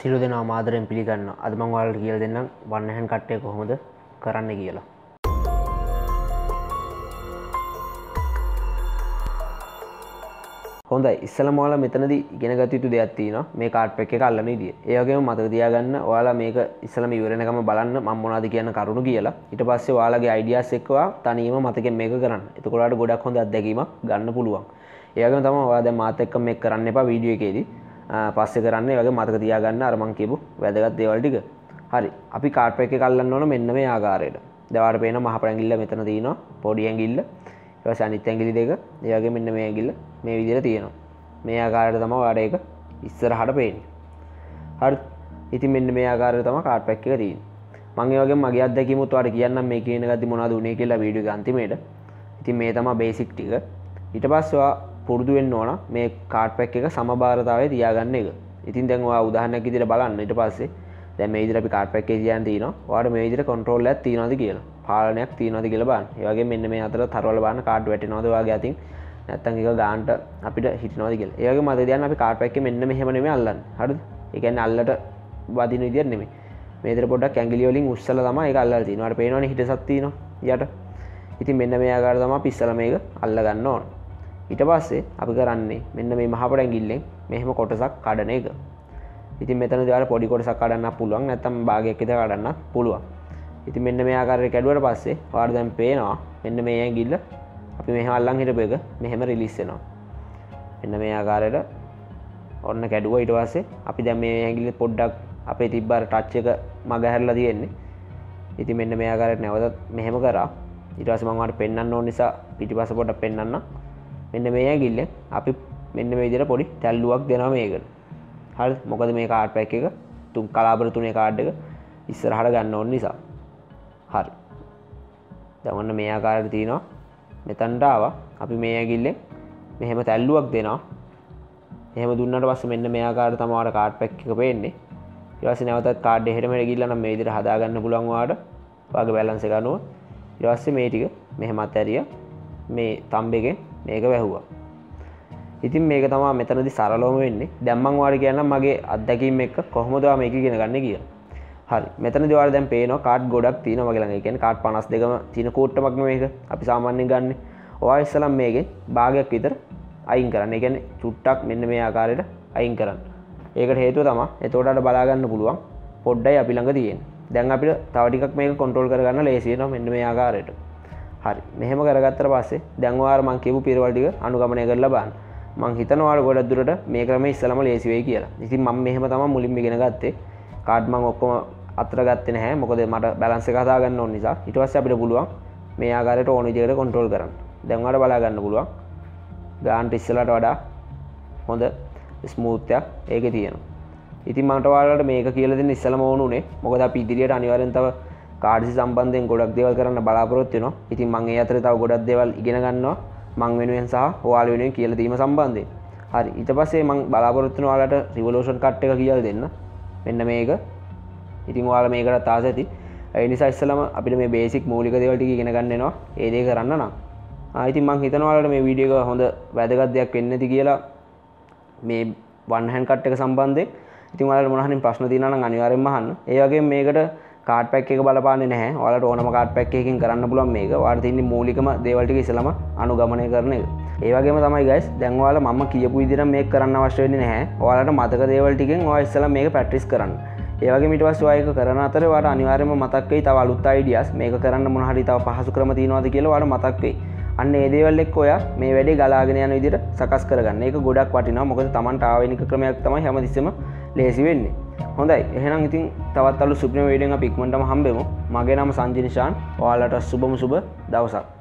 සියලු දෙනා ආදරයෙන් පිළිගන්නවා. අද මම ඔයාලට කියලා දෙන්නම් one hand cut එක කොහොමද කරන්න කියලා. හොඳයි, ඉස්සෙල්ලාම ඔයාලා මෙතනදී ඉගෙන ගත යුතු දෙයක් තියෙනවා. මේ කාඩ් පැක් එක අල්ලන විදිය. ඒ වගේම මතක තියාගන්න ඔයාලා මේක ඉස්සෙල්ලාම ඉවර වෙනකම් බලන්න මම මොනවද කියන කරුණු කියලා. ඊට පස්සේ ඔයාලගේ අයිඩියාස් එක්ක තනියම මතකෙන් මේක කරන්න. එතකොට ඔයාලට ගොඩක් හොඳ අත්දැකීමක් ගන්න පුළුවන්. ඒ වගේම තමයි ඔයාලා දැන් මාත් එක්ක මේක කරන්න එපා වීඩියෝ එකේදී. පස්සේ කරන්න. ඒ වගේ මතක තියාගන්න අර මම කියපු වැදගත් දේවල් ටික. හරි. අපි කාඩ් පැක් එක අල්ලන්න ඕන මෙන්න මේ ආකාරයට. දැන් ඔයාලට පේනවා මහ පැංගිල්ල මෙතන තියෙනවා. පොඩි ඇඟිල්ල. ඊට පස්සේ අනිත් ඇඟිලි දෙක. ඒ වගේ මෙන්න මේ ඇඟිල්ල මේ විදිහට තියෙනවා. මේ ආකාරයට තමයි ඔයාලට ඒක ඉස්සරහට පේන්නේ. හරි. ඉතින් මෙන්න මේ ආකාරයට තමයි කාඩ් පැක් එක තියෙන්නේ. මම ඒ වගේම මගේ අත්දැකීමුත් ඔයාලට කියන්නම් මේ කියන ගද්දි මොනවද උනේ කියලා වීඩියෝ එක අන්තිමේට. ඉතින් මේ තමයි බේසික් ටික. ඊට පස්සේ ඔයා පුරුදු වෙන්න ඕන මේ කාඩ් පැක් එක සමබරතාවයේ තියාගන්න එක. ඉතින් දැන් ඔයා උදාහරණයක් විදිහට බලන්න ඊට පස්සේ දැන් මේ විදිහට අපි කාඩ් පැක් එකේ තියන් තිනවා. ඔයාලට මේ විදිහට කන්ට්‍රෝල් එකක් තියනවාද කියලා. පාලනයක් තියනවාද කියලා බලන්න. ඒ වගේම මෙන්න මේ අතර තරවල බලන්න කාඩ් වැටෙනවද ඔයාගේ අතින්. නැත්තම් එක ගානට අපිට හිටිනවද කියලා. ඒ වගේම මතක තියාගන්න අපි කාඩ් පැක් එකේ මෙන්න මෙහෙම නෙමෙයි අල්ලන්නේ. හරිද? ඒ කියන්නේ අල්ලට වදින විදියට නෙමෙයි. මේ විදිහට පොඩ්ඩක් ඇඟිලි වලින් උස්සලා තමයි ඒක අල්ලලා තියෙන්නේ. ඔයාලට පේනවනේ හිටසක් තියෙනවා යට. ඉතින් මෙන්න මේ ආකාරයට තමයි අපි ඉස්සලා මේක අල්ල ගන්න ඕන. ඊට පස්සේ අපි කරන්නේ මෙන්න මේ මහ පොඩැඟිල්ලෙන් මෙහෙම කොටසක් කඩන එක. ඉතින් මෙතනදී ඔයාලා පොඩි කොටසක් කඩන්නත් පුළුවන් නැත්නම් භාගයක් විතර කඩන්නත් පුළුවන්. ඉතින් මෙන්න මේ ආකාරයට කැඩුවට පස්සේ ඔයාලට දැන් පේනවා මෙන්න මේ ඇඟිල්ල අපි මෙහෙම අල්ලන් හිටපු එක මෙහෙම රිලීස් වෙනවා. මෙන්න මේ ආකාරයට ඔන්න කැඩුවා. ඊට පස්සේ අපි දැන් මේ ඇඟිල්ල පොඩ්ඩක් අපේ තිබ්බ අර ටච් එක මග හැරලා තියෙන්නේ. ඉතින් මෙන්න මේ ආකාරයට නැවතත් මෙහෙම කරා. ඊට පස්සේ මම ඔයාලට පෙන්වන්න ඕන නිසා පිටිපස්ස පොඩ්ඩක් පෙන්වන්නම්. මෙන්න මේ ඇඟිල්ලෙන් අපි මෙන්න මේ විදිහට පොඩි තැල්ලුවක් දෙනවා මේකට. හරිද? මොකද මේ කාඩ් පැක් එක තුන් කලාබර තුනේ කාඩ් එක ඉස්සරහට ගන්න ඕන නිසා. හරි. දැන් ඔන්න මේ ආකාරයට තියෙනවා. මෙතනට ආවා. අපි මේ ඇඟිල්ලෙන් මෙහෙම තැල්ලුවක් දෙනවා. එහෙම දුන්නාට පස්සේ මෙන්න මේ ආකාරයට තමයි ඔයාලට කාඩ් පැක් එක පේන්නේ. ඊට පස්සේ නැවතත් කාඩ් එහෙට මෙහෙට ගිහිල්ලා නම් මේ විදිහට හදා ගන්න පුළුවන් ඔයාලට. ඔයාගේ බැලන්ස් එක අනුව. ඊට පස්සේ මේ ටික මෙහෙම අතහැරියා. මේ තම්බ් එකෙන් මේක වැහුවා. ඉතින් මේක තමයි මෙතනදී සරලවම වෙන්නේ. දැන් මම ඔයාලට කියන්නම් මගේ අත්දැකීම් එක්ක කොහොමද ඔයා මේක ඉගෙන ගන්න කියලා. හරි. මෙතනදී ඔයාලා දැන් පේනවා කාඩ් ගොඩක් තියෙනවා මගේ ළඟ. ඒ කියන්නේ කාඩ් 52ම තියෙන කෝට්ටමක් නෙමෙයි මේක. අපි සාමාන්‍යයෙන් ගන්නෙ. ඔයා ඉස්සලම් මේකෙන් භාගයක් විතර අයින් කරන්න. ඒ කියන්නේ චුට්ටක් මෙන්න මේ ආකාරයට අයින් කරන්න. ඒකට හේතුව තමයි එතකොට අර බලා ගන්න පුළුවන් පොඩ්ඩයි අපි ළඟ තියෙන්නේ. දැන් අපිට තව ටිකක් මේක කන්ට්‍රෝල් කරගන්න ලේසි වෙනවා මෙන්න මේ ආකාරයට. හරි. මෙහෙම කරගත්තට පස්සේ දැන් ඔයාලා මම කියපු පිරවල් ටික අනුගමනය කරලා බලන්න. මම හිතනවා ඔයාලා ගොඩක් දුරට මේ ක්‍රමයේ ඉස්සලම ලේසි වෙයි කියලා. ඉතින් මම මෙහෙම තමයි මුලින්ම ඉගෙන ගත්තේ. කාඩ් මම ඔක්කොම අතර ගත්තේ නැහැ. මොකද මට බැලන්ස් එක හදා ගන්න ඕන නිසා. ඊට පස්සේ අපිට පුළුවන් මේ ආකාරයට ඕන විදිහකට කන්ට්‍රෝල් කරන්න. දැන් ඔයාලා බලා ගන්න පුළුවන්. ගානට ඉස්සලට වඩා හොඳ ස්මූත් එකක් ඒකේ තියෙනවා. ඉතින් මට ඔයාලට මේක කියලා දෙන්න ඉස්සලම ඕන උනේ. මොකද අපි ඉදිරියට අනිවාර්යෙන් තව කාඩ්ස් සම්බන්ධයෙන් ගොඩක් දේවල් කරන්න බලාපොරොත්තු වෙනවා. ඉතින් මම ඒ අතරේ තව ගොඩක් දේවල් ඉගෙන ගන්නවා. මං වෙනුවෙන් සහ ඔයාලා වෙනුවෙන් කියලා දීම සම්බන්ධයෙන්. හරි. ඊට පස්සේ මම බලාපොරොත්තු වෙනවා ඔයාලට රිවොලූෂන් කට් එක කියලා දෙන්න. මෙන්න මේක. ඉතින් ඔයාලා මේකට තාස ඇති. ඒ නිසා ඉස්සලම අපිට මේ බේසික් මූලික දේවල් ටික ඉගෙන ගන්න වෙනවා. ඒ දේ කරන්න නම්. ඉතින් මං හිතනවා ඔයාලට මේ වීඩියෝ එක හොඳ වැදගත් දෙයක් වෙන්න ඇති කියලා මේ one hand cut එක සම්බන්ධයෙන්. ඉතින් ඔයාලට මොන හරි ප්‍රශ්න තියෙනවා නම් අනිවාර්යෙන්ම අහන්න. ඒ වගේම මේකට කාඩ් පැක් එක බලපාන්නේ නැහැ. ඔයාලට ඕනම කාඩ් පැක් එකකින් කරන්න පුළුවන් මේක. ඔයාලට තියෙන මූලිකම දේවල් ටික ඉස්සලම අනුගමනය කරන එක. ඒ වගේම තමයි guys දැන් ඔයාලා මම කියපු විදිහට මේක කරන්න අවශ්‍ය වෙන්නේ නැහැ. ඔයාලට මතක දේවල් ටිකෙන් ඔයා ඉස්සලම මේක ප්‍රැක්ටිස් කරන්න. ඒ වගේම ඊට පස්සේ ඔයා ඒක කරන අතරේ ඔයාලට අනිවාර්යයෙන්ම මතක් වෙයි තව අලුත් අයිඩියාස් මේක කරන්න මොන හරි තව පහසු ක්‍රම තියෙනවද කියලා ඔයාලට මතක් වෙයි. අන්න ඒ දේවල් එක්ක ඔයා මේ වැඩේ ගලාගෙන යන විදිහට සකස් කරගන්න. ඒක ගොඩක් වටිනවා. මොකද Tamanට ආවෙනික ක්‍රමයක් තමයි හැමතිස්සෙම ලේසි වෙන්නේ. හොඳයි. එහෙනම් ඉතින් තවත් අලුත් සුපිරිම වීඩියෝ එකක් අපි ඉක්මනටම හම්බෙමු. මගේ නම සංජිනිෂාන්. ඔයාලට සුබම සුබ දවසක්.